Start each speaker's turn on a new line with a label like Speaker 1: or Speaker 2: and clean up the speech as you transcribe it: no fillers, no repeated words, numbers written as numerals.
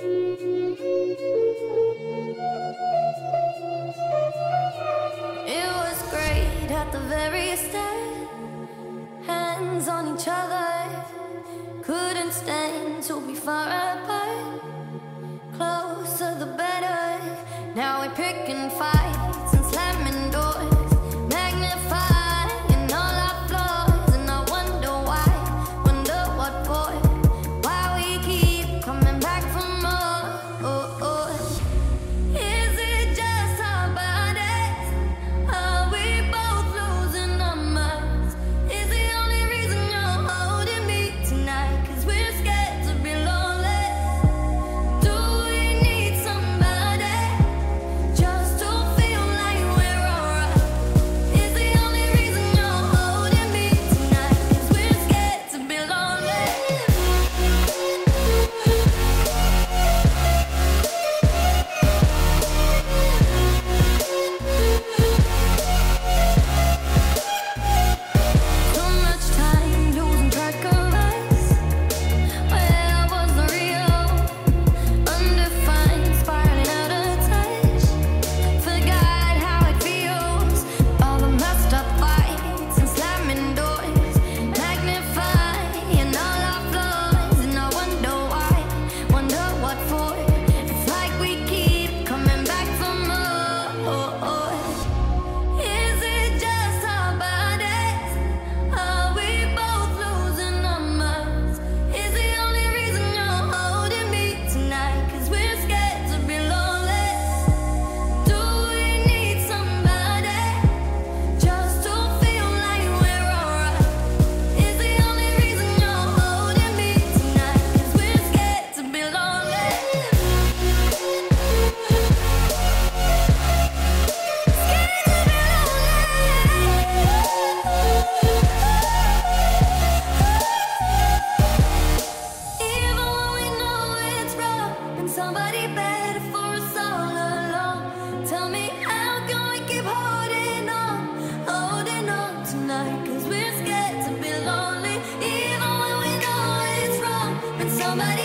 Speaker 1: It was great at the very start, hands on each other, couldn't stand to be far apart. Closer the better, now we're picking fights and slamming doors, magnifying all our flaws, and I wonder why, wonder what for, why we keep coming back for more. Is it just our bodies? Are we both losing our minds? Is the only reason you're holding me tonight 'cause we're scared to be lonely? Do we need somebody just to feel like we're alright? Is the only reason you're holding me tonight 'cause we're scared to be lonely? Too much time losing track of us. Where was the real? Undefined, spiraling out of touch. Forgot how it feels. All the messed up fights and slamming doors, magnifying all our flaws, and I wonder why, wonder what for. It's like we keep coming back for more. Is it just our bodies? Are we both losing our minds? Is the only reason you're holding me tonight 'cause we're scared to be lonely? Do we need somebody just to feel like we're alright? Is the only reason you're holding me tonight 'cause we're scared to be lonely? Even when we know it's wrong, and somebody better for us all along. Tell me, how can we keep holding on tonight? 'Cause we're scared to be lonely. Even when we know it's wrong, and somebody